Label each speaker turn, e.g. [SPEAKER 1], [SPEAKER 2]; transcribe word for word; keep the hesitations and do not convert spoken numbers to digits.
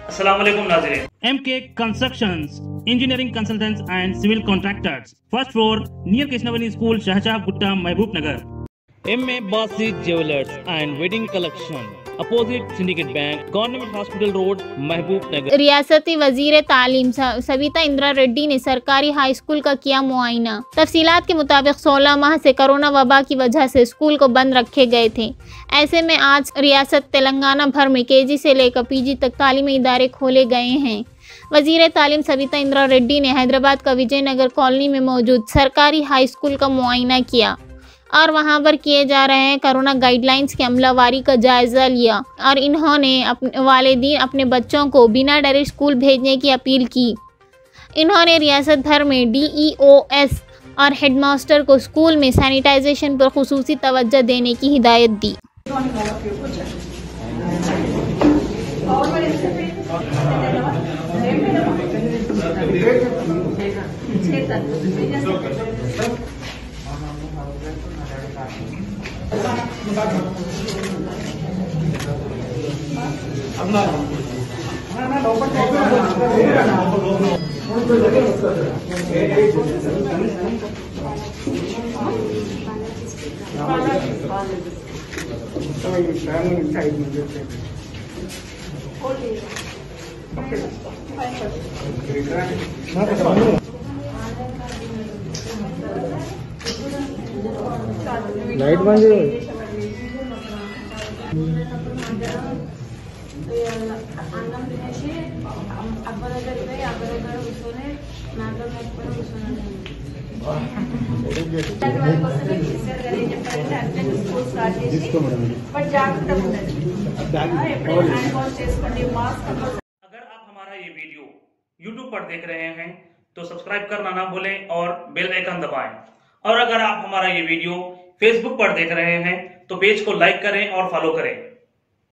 [SPEAKER 1] अस्सलाम वालेकुम नाज़रीन। M K constructions, engineering consultants and civil contractors, first floor near Krishnavani school, Shahjahan Gutta, Mahbub Nagar. M A Basit jewellers and wedding collection, opposite Syndicate Bank, government hospital road, Mahbub Nagar.
[SPEAKER 2] रियासती वजीर तालीम सविता इंदिरा रेड्डी ने सरकारी हाई स्कूल का किया मुआयना। तफसीलात के मुताबिक सोलह माह से कोरोना वबा की वजह से स्कूल को बंद रखे गए थे। ऐसे में आज रियासत तेलंगाना भर में के जी से लेकर पी जी तक तालीमी इदारे खोले गए हैं। वजीर तालीम सविता इंदिरा रेड्डी ने हैदराबाद का विजयनगर कॉलोनी में मौजूद सरकारी हाई स्कूल का मुआयना किया और वहां पर किए जा रहे हैं कोरोना गाइडलाइंस की अमलावारी का जायज़ा लिया और इन्होंने अपने वालिदैन अपने बच्चों को बिना डरे स्कूल भेजने की अपील की। इन्होंने रियासत भर में डी ई ओ एस और हेडमास्टर को स्कूल में सैनिटाइजेशन पर खुसूसी तवज्जो देने की हिदायत दी।
[SPEAKER 3] लाइट बंद है।
[SPEAKER 4] అన్నం తినేసి అబ్బ దగ్గరికి పోయి అబ్బ దగ్గర కూర్చొని నాతో మొక్కుకొని కూర్చొని ఏం చెప్పారంటే అర్జెంట్ స్కూల్ స్టార్ట్ చేసి బట్ జాగ్రత్తగా ఉండండి, ఎప్పుడైనా హ్యాండ్ వాష్ చేసుకోండి, మాస్క్।
[SPEAKER 1] अगर आप हमारा ये वीडियो यूट्यूब पर देख रहे हैं तो सब्सक्राइब करना ना भूलें और बेल आइकन दबाएं। और अगर आप हमारा ये वीडियो फेसबुक पर देख रहे हैं तो पेज को लाइक करें और फॉलो करें।